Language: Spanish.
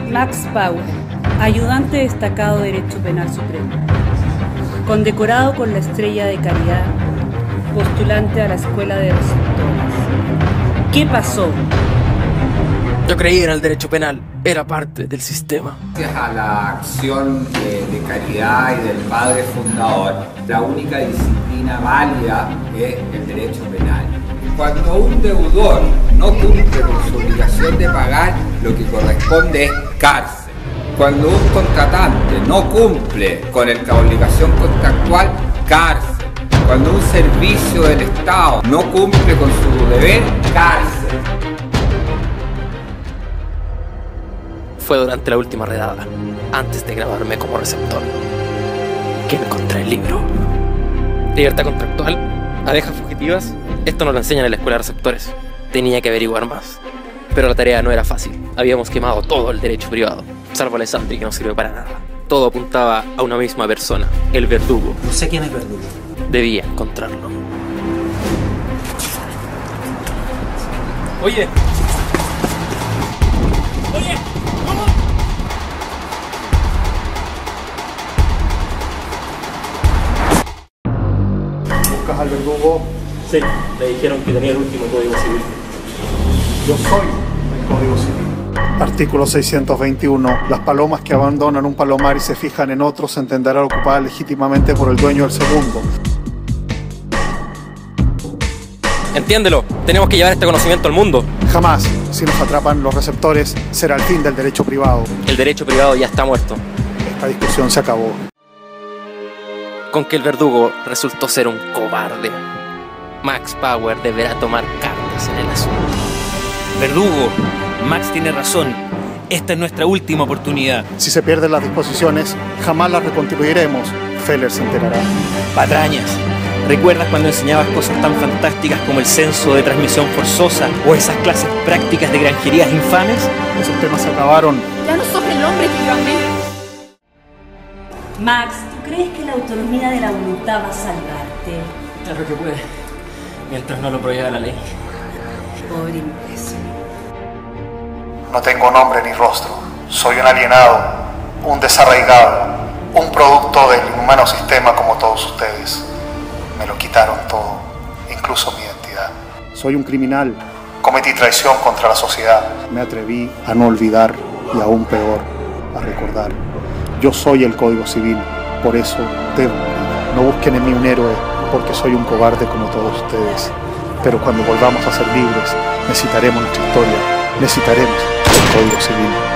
Max Bauer, ayudante destacado de Derecho Penal Supremo, condecorado con la Estrella de Caridad, postulante a la Escuela de Receptores. ¿Qué pasó? Yo creí en el derecho penal, era parte del sistema. Gracias a la acción de caridad y del padre fundador, la única disciplina válida es el derecho penal. Cuando un deudor no cumple con su obligación de pagar, lo que corresponde es cárcel. Cuando un contratante no cumple con la obligación contractual, cárcel. Cuando un servicio del Estado no cumple con su deber, cárcel. Fue durante la última redada, antes de graduarme como receptor, que encontré el libro. Libertad contractual, abejas fugitivas, esto nos lo enseñan en la escuela de receptores. Tenía que averiguar más, pero la tarea no era fácil. Habíamos quemado todo el derecho privado, salvo Alessandri, que no sirvió para nada. Todo apuntaba a una misma persona, el verdugo. No sé quién es Verdugo. Debía encontrarlo. Oye. ¿Buscas al verdugo? Sí, me dijeron que tenía el último código civil. Yo soy el Código Civil. Artículo 621. Las palomas que abandonan un palomar y se fijan en otro se entenderán ocupadas legítimamente por el dueño del segundo. Entiéndelo, tenemos que llevar este conocimiento al mundo. Jamás, si nos atrapan los receptores, será el fin del derecho privado. El derecho privado ya está muerto. Esta discusión se acabó. Con que el verdugo resultó ser un cobarde. Max Bauer deberá tomar cartas en el asunto. Verdugo, Max tiene razón. Esta es nuestra última oportunidad. Si se pierden las disposiciones, jamás las reconstruiremos. Feller se enterará. Patrañas, ¿recuerdas cuando enseñabas cosas tan fantásticas como el censo de transmisión forzosa o esas clases prácticas de granjerías infames? Esos temas se acabaron. Ya no sos el hombre que yo amé. Max, ¿tú crees que la autonomía de la voluntad va a salvarte? Claro que puede, mientras no lo prohíba la ley. Pobre imbécil. No tengo nombre ni rostro. Soy un alienado, un desarraigado, un producto del inhumano sistema como todos ustedes. Me lo quitaron todo, incluso mi identidad. Soy un criminal. Cometí traición contra la sociedad. Me atreví a no olvidar y aún peor, a recordar. Yo soy el Código Civil, por eso debo morir. No busquen en mí un héroe, porque soy un cobarde como todos ustedes. Pero cuando volvamos a ser libres, necesitaremos nuestra historia, necesitaremos el Código Civil.